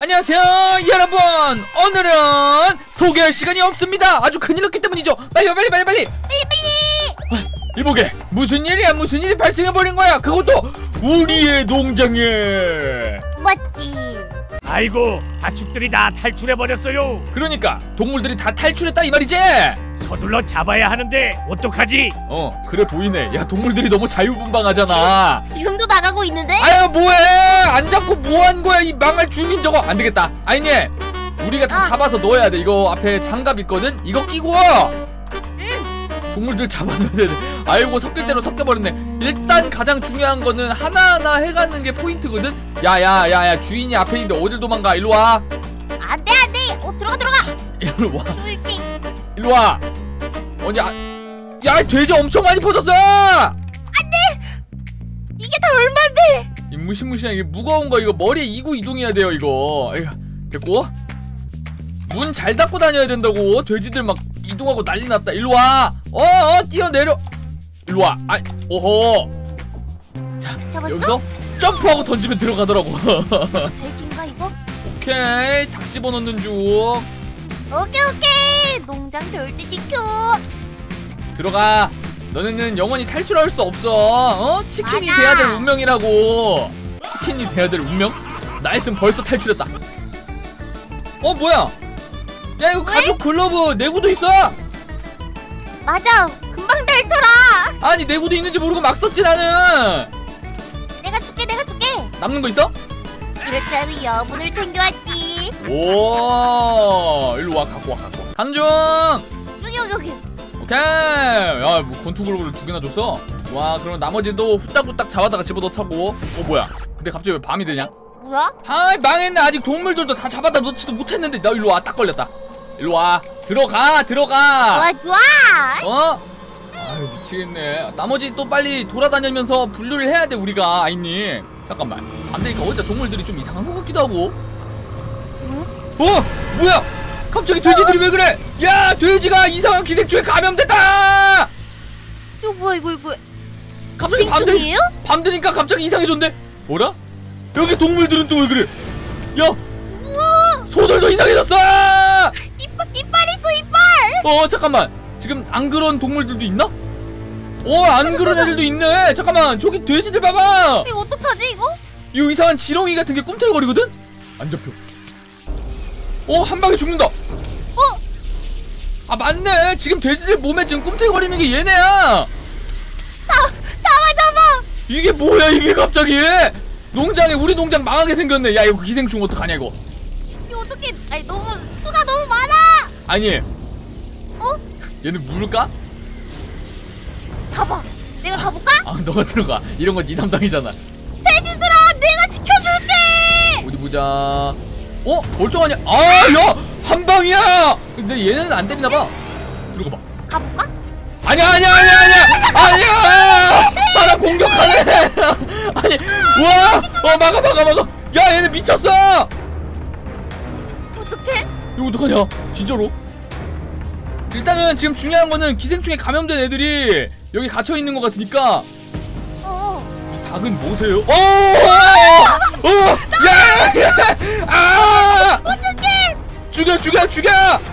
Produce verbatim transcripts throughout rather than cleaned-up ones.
안녕하세요 여러분, 오늘은 소개할 시간이 없습니다. 아주 큰일 났기 때문이죠. 빨리 빨리 빨리 빨리 빨리 빨리. 아, 이보게, 무슨 일이야, 무슨 일이 발생해버린 거야. 그것도 우리의 농장에. 맞지. 아이고, 가축들이 다 탈출해버렸어요. 그러니까 동물들이 다 탈출했다 이 말이지. 서둘러 잡아야 하는데 어떡하지? 어, 그래 보이네. 야, 동물들이 너무 자유분방하잖아. 지금도 나가고 있는데? 아유, 뭐해. 안 잡고 뭐한 거야 이 망할 주민 저거. 안 되겠다. 아이님, 우리가 다 어. 잡아서 넣어야 돼. 이거 앞에 장갑 있거든. 이거 끼고 응. 동물들 잡아놔야 돼. 아이고, 섞일 대로 섞여버렸네. 일단 가장 중요한 거는 하나하나 해가는 게 포인트거든. 야야야야, 주인이 앞에 있는데 어딜 도망가. 일로와. 안돼 안돼. 어 들어가 들어가. 일로와. 줄게. 일로와. 언제 아... 야, 돼지 엄청 많이 퍼졌어. 이게 다 얼마인데? 이 무시무시한 이게 무거운 거 이거 머리에 이고 이동해야 돼요 이거. 에휴, 됐고, 문 잘 닫고 다녀야 된다고. 돼지들 막 이동하고 난리 났다. 일로와. 어어, 뛰어내려. 일로와. 아, 오호. 자, 잡았어? 여기서 점프하고 던지면 들어가더라고. 돼지인가 이거? 오케이, 닭 집어넣는 중. 오케이 오케이. 농장 절대 지켜. 들어가. 너네는 영원히 탈출할 수 없어. 어? 치킨이 맞아. 돼야 될 운명이라고. 치킨이 돼야 될 운명? 나였으면 벌써 탈출했다. 어, 뭐야? 야, 이거 왜? 가죽 글러브 내구도 있어. 맞아. 금방 닳더라. 아니, 내구도 있는지 모르고 막 썼지 나는. 내가 줄게 내가 줄게. 남는 거 있어? 이렇게 하면 여분을 챙겨왔지. 오, 일로 와. 갖고 와, 갖고 와. 가는 중. 여기 여기 여기. 오케이. 야, 뭐 권투 글러브를 두 개나 줬어. 와, 그럼 나머지도 후딱후딱 잡아다가 집어넣자고. 어, 뭐야? 근데 갑자기 왜 밤이 되냐? 뭐야? 아이, 망했네. 아직 동물들도 다 잡아다 놓지도 못했는데. 나 일로 와. 딱 걸렸다. 일로 와. 들어가 들어가. 좋아 좋아. 어? 아유, 미치겠네. 나머지 또 빨리 돌아다니면서 분류를 해야 돼 우리가. 아이님, 잠깐만. 안 되니까 어디다 동물들이 좀 이상한 것 같기도 하고. 왜? 어? 뭐야? 갑자기 돼지들이 왜 그래? 야, 돼지가 이상한 기생충에 감염됐다. 이거 뭐야 이거 이거. 갑자기 밤 되, 기생충이에요? 밤 되니까 갑자기 이상해졌네. 뭐라? 여기 동물들은 또 왜 그래? 야, 우와. 소들도 이상해졌어. 이빨 이빨 있어 이빨. 어, 잠깐만. 지금 안 그런 동물들도 있나? 어, 안 그런 애들도 있네. 잠깐만, 저기 돼지들 봐봐. 이거 어떡하지 이거? 이 이상한 지렁이 같은 게 꿈틀거리거든? 안 잡혀. 어, 한 방에 죽는다. 어? 아, 맞네. 지금 돼지들 몸에 지금 꿈틀거리는 게 얘네야. 잡 잡아 잡아. 이게 뭐야 이게 갑자기. 농장에, 우리 농장 망하게 생겼네. 야, 이거 기생충 어떡하냐 이거. 이거 어떻게? 아니 너무 수가 너무 많아. 아니, 어? 얘는 물을까? 가봐. 내가 가볼까? 아, 너가 들어가. 이런 건 네 담당이잖아. 돼지들아, 내가 지켜줄게. 어디 보자. 어? 멀쩡하냐? 아, 야! 한 방이야! 근데 얘네는 안 때리나봐. 들어가 봐. 가볼까? 아니야, 아니야, 아니야, 아니야! 아니야! 사람 공격하네! 아니, 우와! 어, 막아, 막아, 막아! 야, 얘네 미쳤어! 어떡해? 이거 어떡하냐? 진짜로? 일단은 지금 중요한 거는 기생충에 감염된 애들이 여기 갇혀있는 것 같으니까. 어. 이 닭은 뭐세요? 오! 오! 야! 야! 아! 어떡해? 죽여, 죽여, 죽여!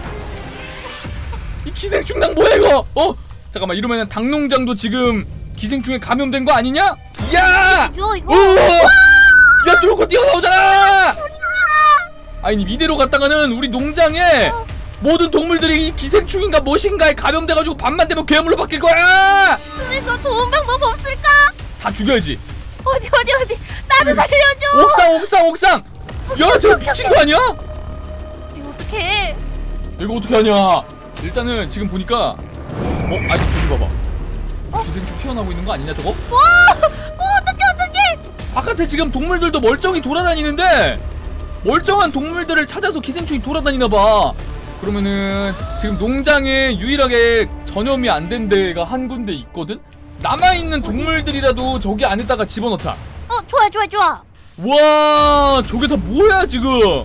이 기생충 닭 뭐야 이거? 어? 잠깐만, 이러면 닭농장도 지금 기생충에 감염된 거 아니냐? 야! 이거 이거. 오! 야, 뚫고 뛰어나오잖아! 아니, 이대로 갔다가는 우리 농장에 어. 모든 동물들이 기생충인가 무엇인가에 감염돼가지고 밤만 되면 괴물로 바뀔 거야! 이거 좋은 방법 없을까? 다 죽여야지. 어디 어디 어디. 나도 살려줘. 옥상, 옥상, 옥상! 야, 저 미친 거 아니야? 이거 어떡해? 이거 어떻게 하냐? 일단은 지금 보니까, 어? 아니, 저기 봐봐. 어? 기생충 튀어나오고 있는 거 아니냐 저거? 와! 어, 어떡해 어떡해. 바깥에 지금 동물들도 멀쩡히 돌아다니는데 멀쩡한 동물들을 찾아서 기생충이 돌아다니나봐. 그러면은 지금 농장에 유일하게 전염이 안 된 데가 한 군데 있거든? 남아있는 동물들이라도 저기 안에다가 집어넣자. 어, 좋아 좋아 좋아. 와, 저게 다 뭐야 지금?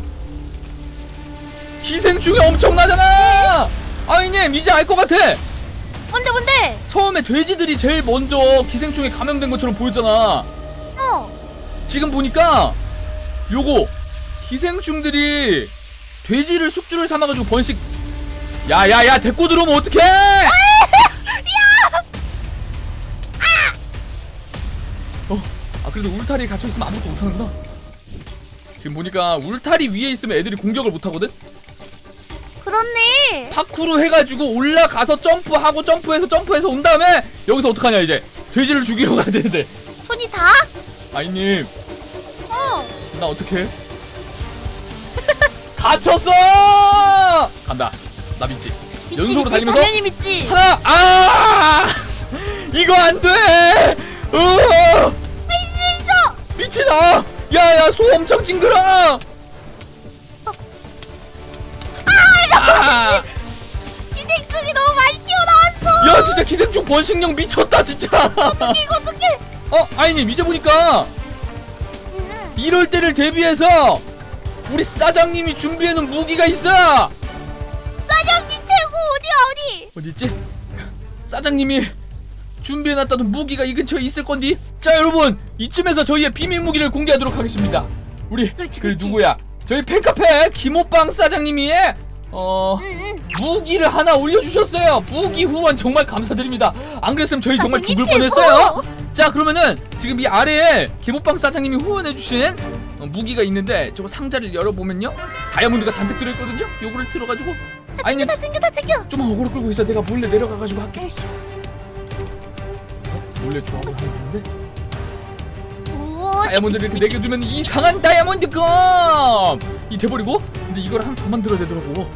기생충이 엄청나잖아. 아이님, 이제 알 것 같아. 뭔데 뭔데? 처음에 돼지들이 제일 먼저 기생충에 감염된 것처럼 보였잖아. 어. 지금 보니까 요거 기생충들이 돼지를 숙주를 삼아가지고 번식. 야야야 데리고 들어오면 어떡해. 어, 아 그래도 울타리에 갇혀있으면 아무것도 못하는구나. 지금 보니까 울타리 위에 있으면 애들이 공격을 못하거든? 그렇네. 파쿠르 해가지고 올라가서 점프하고 점프해서 점프해서 온 다음에 여기서 어떡하냐 이제. 돼지를 죽이러 가야 되는데. 손이 다? 아이님 어. 나 어떡해? 갇혔어! 간다. 나 믿지? 믿지, 연속으로 믿지, 달리면서 당연히 믿지. 하나! 아! 이거 안 돼! 어! 할 수 있어. 미치다! 야야 소 엄청 징그러! 아! 기생충이 너무 많이 튀어나왔어. 야 진짜 기생충 번식력 미쳤다 진짜! 어떡해 이거 어떡해. 어? 아이님 이제 보니까 음. 이럴 때를 대비해서 우리 사장님이 준비해놓은 무기가 있어! 사장님 최고. 어디야 어디? 어디 있지? 사장님이 준비해놨다던 무기가 이 근처에 있을 건디? 자 여러분 이쯤에서 저희의 비밀 무기를 공개하도록 하겠습니다. 우리 그렇지, 그 그렇지. 누구야? 저희 팬카페 김호빵 사장님이 어 응, 응. 무기를 하나 올려주셨어요. 무기 후원 정말 감사드립니다. 안 그랬으면 저희 정말 사장님 죽을 최고! 뻔했어요. 자 그러면은 지금 이 아래에 김호빵 사장님이 후원해주신 어, 무기가 있는데 저거 상자를 열어보면요 다이아몬드가 잔뜩 들어있거든요. 요거를 들어가지고 다 챙겨 다 챙겨 다 챙겨. 좀만 어그로 끌고 있어. 내가 몰래 내려가가지고 할게. 어? 몰래 조합을 하는데 우와. 다이아몬드를 이렇게 내게 두면 이상한 다이아몬드 검! 이 돼버리고 근데 이걸 하나 더 만들어야 되더라고.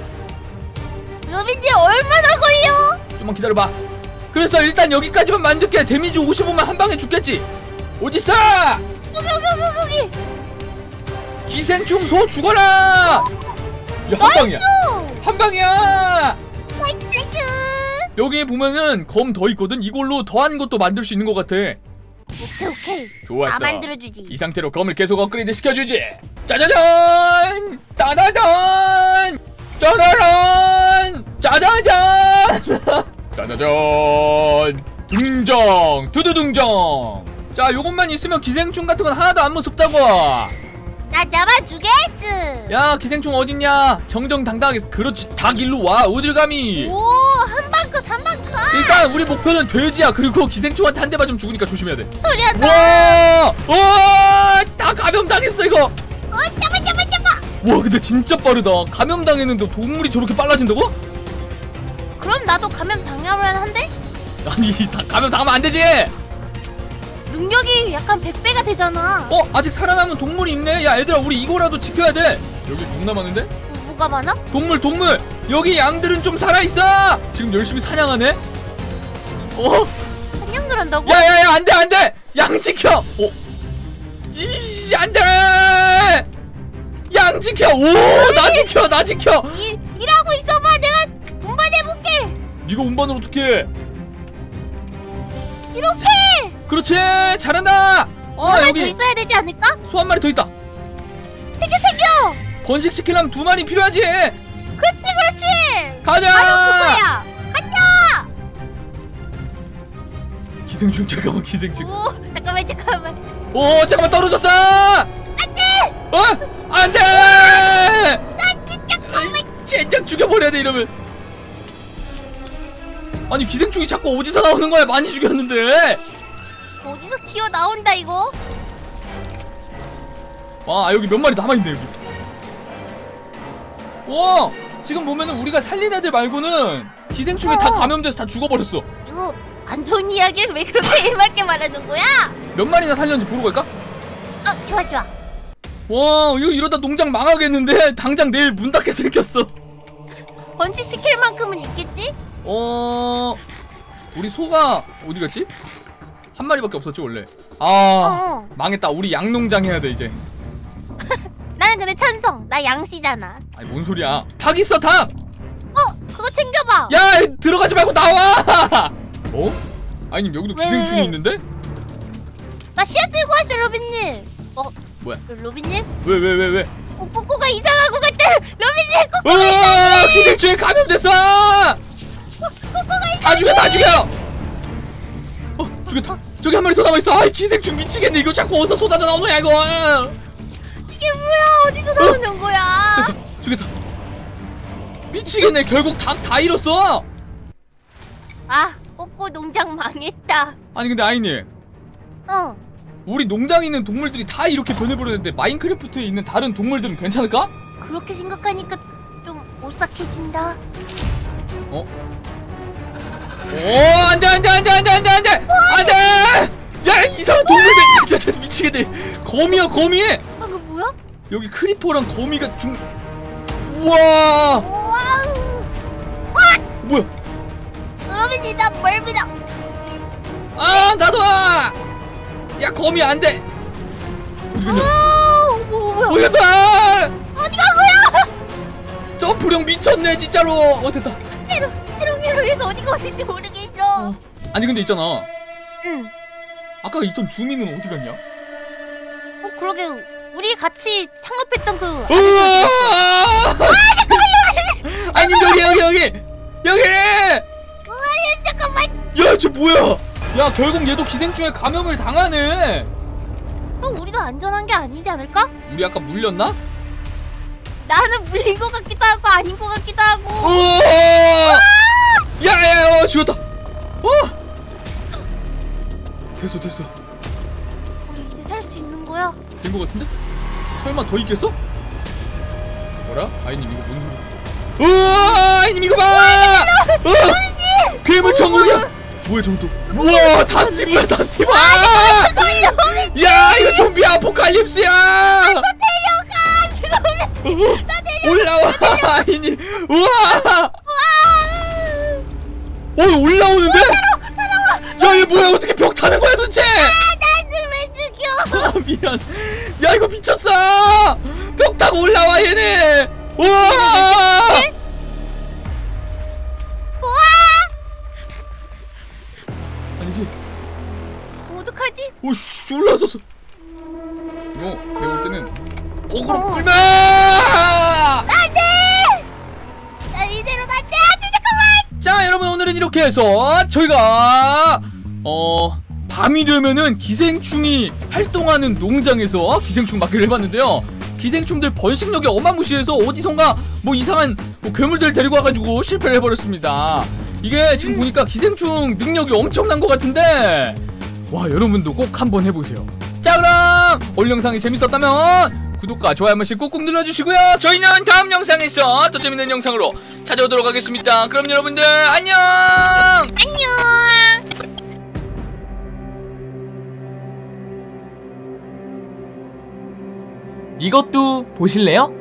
로빈지 얼마나 걸려? 좀만 기다려봐. 그래서 일단 여기까지만 만들게. 데미지 오십오만 한 방에 죽겠지. 어딨어? 여기 여기 여기 여기. 기생충 소 죽어라! 야 한 방이야. 나이스. 한 방이야. 나이스 나이스. 여기 보면은 검 더 있거든. 이걸로 더한 것도 만들 수 있는 것 같아. 오케이 오케이. 좋았어. 다 만들어주지. 이 상태로 검을 계속 업그레이드 시켜주지. 짜자잔! 따다잔! 짜라란! 짜자잔! 짜자잔! 등장! 두두등장! 자 요것만 있으면 기생충 같은 건 하나도 안 무섭다고. 나 잡아주겠어. 야 기생충 어딨냐? 정정당당하게. 그렇지. 닭 일로 와. 어딜 감히. 오 한방 컷 한방 컷. 일단 우리 목표는 돼지야. 그리고 기생충한테 한 대 맞으면 죽으니까 조심해야 돼. 소리 한다. 와! 와! 다 감염당했어 이거. 어 잡아 잡아 잡아. 와 근데 진짜 빠르다. 감염당했는데 동물이 저렇게 빨라진다고? 그럼 나도 감염 당하면 한데? 아니 다 감염당하면 안 되지. 능력이 약간 백 배가 되잖아. 어? 아직 살아남은 동물이 있네. 야 얘들아 우리 이거라도 지켜야 돼. 여기 겁나 많은데? 뭐, 뭐가 많아? 동물 동물. 여기 양들은 좀 살아있어. 지금 열심히 사냥하네. 어? 사냥을 한다고? 야야야 안돼 안돼. 양 지켜. 어? 이 안돼. 양 지켜. 오 나 지켜 나 지켜. 일, 일하고 있어봐. 내가 운반해볼게. 네가 운반을 어떻게 해? 이렇게. 그렇지 잘한다. 어 하나 더 여기 있어야 되지 않을까? 소 한 마리 더 있다. 챙겨 챙겨. 번식시키려면 두 마리 필요하지. 그렇지 그렇지. 가자. 바로 그거야. 가자. 기생충 잠깐만 기생충. 오 잠깐만 잠깐만. 오 잠깐만 떨어졌어. 안돼. 어 안돼. 나 진짜 잠깐만. 젠장 죽여버려야 돼 이러면. 아니 기생충이 자꾸 어디서 나오는 거야. 많이 죽였는데. 어디서 기어 나온다 이거? 와 여기 몇 마리 남아있네 여기. 와 지금 보면은 우리가 살린 애들 말고는 기생충에 어. 다 감염돼서 다 죽어버렸어. 이거 안 좋은 이야기를 왜 그렇게 해맑게 말하는 거야? 몇 마리나 살렸는지 보러 갈까? 어 좋아 좋아. 와 이거 이러다 농장 망하겠는데. 당장 내일 문 닫게 생겼어. 번식 시킬 만큼은 있겠지? 어 우리 소가 어디 갔지? 한 마리밖에 없었지 원래. 아 어. 망했다. 우리 양농장 해야 돼 이제. 나는 근데 찬성. 나 양씨잖아. 아니 뭔 소리야. 닭 있어 닭. 어 그거 챙겨봐. 야 들어가지 말고 나와. 어? 아니 여기도 왜, 기생충이 왜, 왜? 있는데? 나 씨앗 들고 왔어 로빈님. 어 뭐야? 로빈님? 왜 왜 왜 왜? 어, 꼬꼬가 이상한 것 같아. 로빈님 꼬꼬. 어 기생충에 감염됐어. 꼬꼬가 다 이상해. 죽여 다 죽여. 어 죽였다. 저기 한 마리 더 남아있어. 아이 기생충 미치겠네. 이거 자꾸 어디서 쏟아져 나오는 거야 이거. 이게 뭐야? 어디서 나오는 거야? 됐어, 죽였다. 미치겠네. 결국 닭 다 잃었어. 아, 꼬꼬 농장 망했다. 아니 근데 아이님, 어. 우리 농장에 있는 동물들이 다 이렇게 변해버렸는데 마인크래프트에 있는 다른 동물들은 괜찮을까? 그렇게 생각하니까 좀 오싹해진다. 어? 오, 안돼 안돼 안돼 안돼 안돼 안돼 안돼! 야, 이상한 동물들! 진짜 진짜 미치겠네. 거미야, 거미! 아, 그거 뭐야? 여기 크리퍼랑 거미가 중. 우와! 우와! 뭐야? 그러면 나 멀미다. 아, 나도! 와! 야, 거미 안 돼! 어디 갔냐? 아, 뭐 뭐야? 어디 갔어? 어디 간 거야? 점프력 미쳤네, 진짜로! 어, 됐다. 해롱 해롱해롱해서 어디가 어딘지 모르겠어. 어. 아니, 근데 있잖아. 응. 아까 있던 주민은 어디 갔냐? 어, 그러게 우리 같이 창업했던 그. 우와! 아니, 여기, 여기, 여기! 여기! 우와, 잠깐만. 야, 쟤 뭐야? 야, 결국 얘도 기생충에 감염을 당하네. 어, 우리도 안전한 게 아니지 않을까? 우리 아까 물렸나? 나는 물린 것 같기도 하고 아닌 것 같기도 하고. 우와! 야야야, 어, 죽었다. 어! 됐어, 됐어. 우리 이제 살 수 있는 거야? 된 거 같은데? 설마 더 있겠어? 뭐라? 아이님 이거 뭔 소리? 우와! 아이님 이거 봐! 어! 괴물 천국이야! 뭐야 저것도? 우와! 다 스티브야, 다 스티브! 아! 야, 이거 좀비 아포칼립스야! 어, 올라와! 아이님! 우와! 어, 올라오는데? 야, 얘 뭐야? 어떻게 벽 타는 거야 도대체? 나를 왜 죽여? 아, 미안. 야, 이거 미쳤어! 벽 타고 올라와 얘네! 우와! 우와! 아니지? 어떡하지? 오씨, 올라왔었어. 이거 내가 볼 때는 어그로 어. 끌면! 안돼! 나 이대로 안돼! 안돼! 잠깐만! 자, 여러분, 오늘은 이렇게 해서 저희가 어 밤이 되면은 기생충이 활동하는 농장에서 기생충 막기를 해봤는데요. 기생충들 번식력이 어마무시해서 어디선가 뭐 이상한 뭐 괴물들 데리고 와가지고 실패를 해버렸습니다. 이게 지금 보니까 기생충 능력이 엄청난 것 같은데, 와, 여러분도 꼭 한번 해보세요. 자, 그럼 오늘 영상이 재밌었다면 구독과 좋아요 한 번씩 꾹꾹 눌러주시고요. 저희는 다음 영상에서 더 재밌는 영상으로 찾아오도록 하겠습니다. 그럼 여러분들 안녕! 안녕! 이것도 보실래요?